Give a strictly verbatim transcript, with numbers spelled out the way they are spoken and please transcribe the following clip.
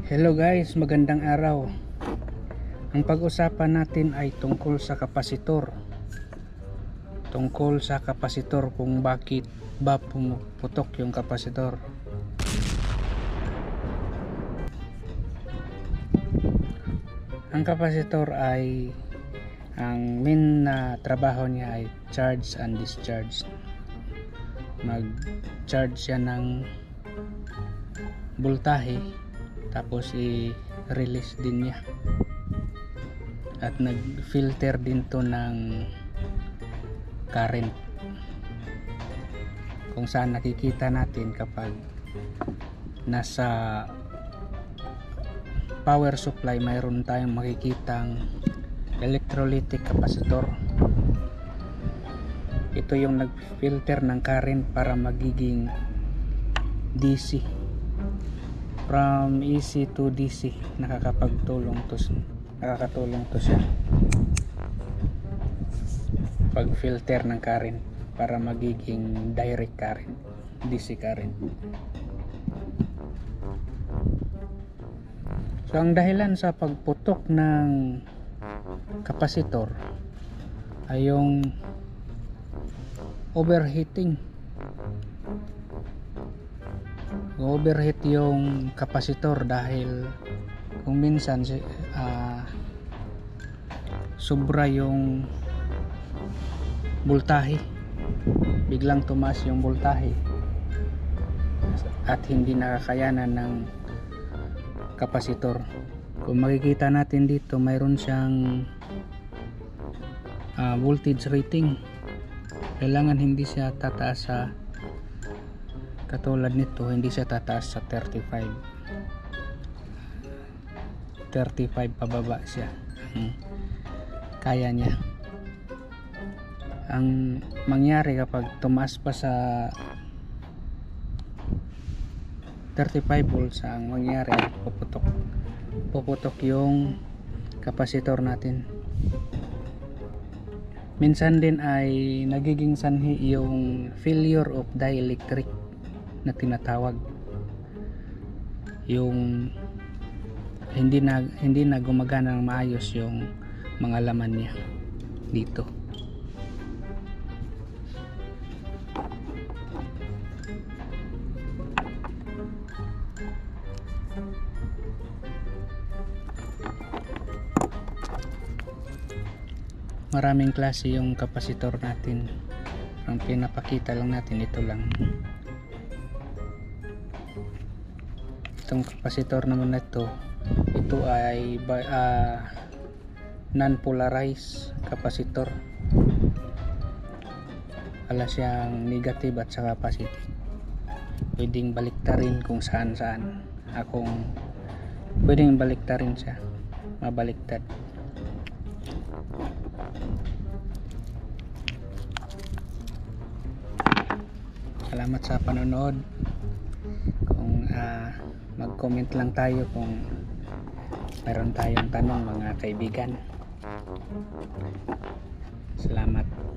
Hello guys, magandang araw. Ang pag-usapan natin ay tungkol sa kapasitor. Tungkol sa kapasitor kung bakit ba pumuputok yung kapasitor. Ang kapasitor ay ang main na trabaho niya ay charge and discharge. Mag-charge siya ng voltahe tapos i-release din niya at nag-filter din to ng current kung saan nakikita natin kapag nasa power supply mayroon tayong makikitang electrolytic capacitor. Ito yung nag-filter ng current para magiging D C. From A C to D C nakakapagtulong to nakakatulong to siya pag filter ng current para magiging direct current, D C current. So ang dahilan sa pagputok ng kapasitor ay yung overheating. Overheat yung kapasitor dahil kung minsan uh, sobra yung voltahe, biglang tumaas yung voltahe at hindi nakakayanan ng kapasitor. Kung makikita natin dito, mayroon siyang uh, voltage rating. Kailangan hindi siya tataas sa katulad nito, hindi siya tataas sa thirty-five thirty-five pababa siya. Hmm. Kaya niya. Ang mangyari kapag tumaas pa sa thirty-five volts, ang mangyari ay puputok puputok yung kapasitor natin. Minsan din ay nagiging sanhi yung failure of dielectric na tinatawag, yung hindi na hindi na gumagana ng maayos yung mga laman niya dito. Maraming klase yung kapasitor natin. Ang pinapakita lang natin ito lang. Itong kapasitor naman na ito, ito ay uh, non-polarized kapasitor. Wala siyang negative at saka positive. Pwedeng baliktarin kung saan saan. Akong pwedeng baliktarin siya, mabaliktad. Salamat sa panonood. Kung uh, mag-comment lang tayo kung mayroon tayong tanong, mga kaibigan. Salamat.